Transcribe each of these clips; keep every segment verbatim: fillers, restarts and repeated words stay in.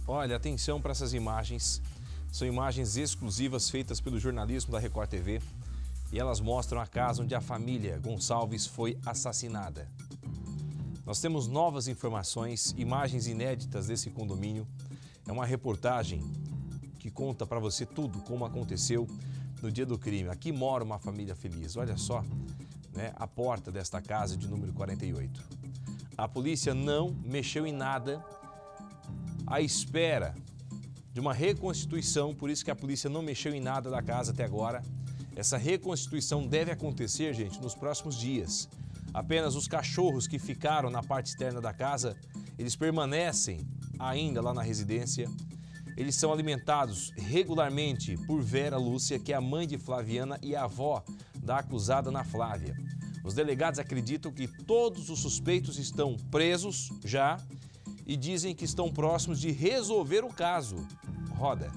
Olha, atenção para essas imagens. São imagens exclusivas feitas pelo jornalismo da Record T V e elas mostram a casa onde a família Gonçalves foi assassinada. Nós temos novas informações, imagens inéditas desse condomínio. É uma reportagem que conta para você tudo como aconteceu no dia do crime. Aqui mora uma família feliz. Olha só, né, a porta desta casa de número quarenta e oito. A polícia não mexeu em nada à espera de uma reconstituição, por isso que a polícia não mexeu em nada da casa até agora. Essa reconstituição deve acontecer, gente, nos próximos dias. Apenas os cachorros que ficaram na parte externa da casa, eles permanecem ainda lá na residência. Eles são alimentados regularmente por Vera Lúcia, que é a mãe de Flaviana e a avó da acusada Ana Flávia. Os delegados acreditam que todos os suspeitos estão presos já e dizem que estão próximos de resolver o caso. Roda.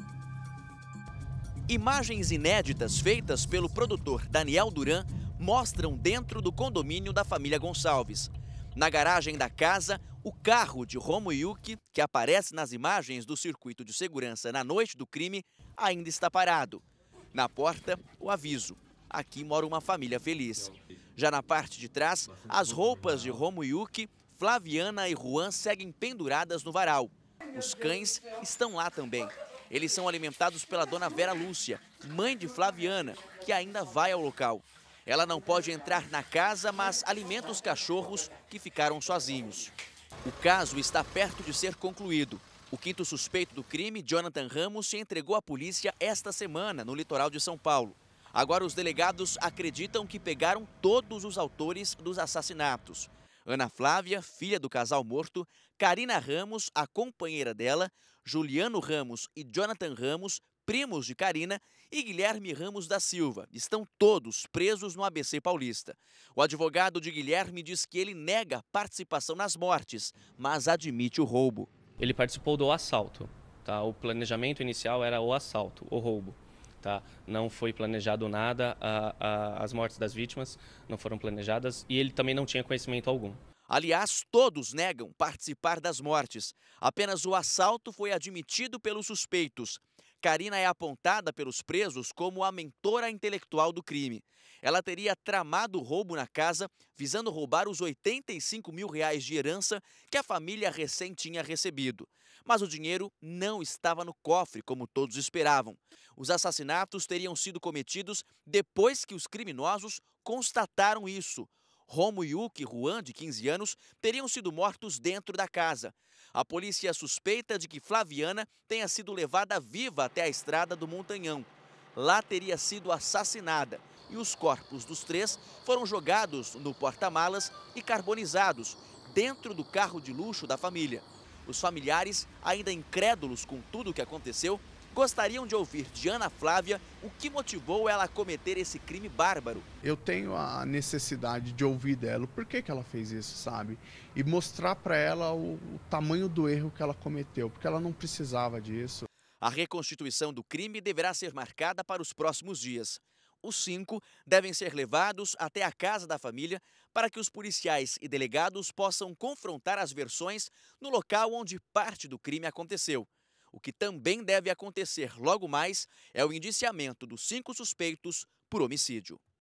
Imagens inéditas feitas pelo produtor Daniel Duran mostram dentro do condomínio da família Gonçalves. Na garagem da casa, o carro de Romo Yuki, que aparece nas imagens do circuito de segurança na noite do crime, ainda está parado. Na porta, o aviso: aqui mora uma família feliz. Já na parte de trás, as roupas de Romo Yuki, Flaviana e Juan seguem penduradas no varal. Os cães estão lá também. Eles são alimentados pela dona Vera Lúcia, mãe de Flaviana, que ainda vai ao local. Ela não pode entrar na casa, mas alimenta os cachorros que ficaram sozinhos. O caso está perto de ser concluído. O quinto suspeito do crime, Jonathan Ramos, se entregou à polícia esta semana, no litoral de São Paulo. Agora os delegados acreditam que pegaram todos os autores dos assassinatos. Ana Flávia, filha do casal morto, Karina Ramos, a companheira dela, Juliano Ramos e Jonathan Ramos, primos de Karina, e Guilherme Ramos da Silva. Estão todos presos no A B C Paulista. O advogado de Guilherme diz que ele nega participação nas mortes, mas admite o roubo. Ele participou do assalto, tá? O planejamento inicial era o assalto, o roubo. Tá? Não foi planejado nada, a, a, as mortes das vítimas não foram planejadas e ele também não tinha conhecimento algum. Aliás, todos negam participar das mortes. Apenas o assalto foi admitido pelos suspeitos. Karina é apontada pelos presos como a mentora intelectual do crime. Ela teria tramado o roubo na casa, visando roubar os oitenta e cinco mil reais de herança que a família recém tinha recebido. Mas o dinheiro não estava no cofre, como todos esperavam. Os assassinatos teriam sido cometidos depois que os criminosos constataram isso. Romo Yuki e Juan, de quinze anos, teriam sido mortos dentro da casa. A polícia suspeita de que Flaviana tenha sido levada viva até a estrada do Montanhão. Lá teria sido assassinada e os corpos dos três foram jogados no porta-malas e carbonizados dentro do carro de luxo da família. Os familiares, ainda incrédulos com tudo o que aconteceu, gostariam de ouvir de Ana Flávia o que motivou ela a cometer esse crime bárbaro. Eu tenho a necessidade de ouvir dela o porquê que ela fez isso, sabe? E mostrar para ela o, o tamanho do erro que ela cometeu, porque ela não precisava disso. A reconstituição do crime deverá ser marcada para os próximos dias. Os cinco devem ser levados até a casa da família para que os policiais e delegados possam confrontar as versões no local onde parte do crime aconteceu. O que também deve acontecer logo mais é o indiciamento dos cinco suspeitos por homicídio.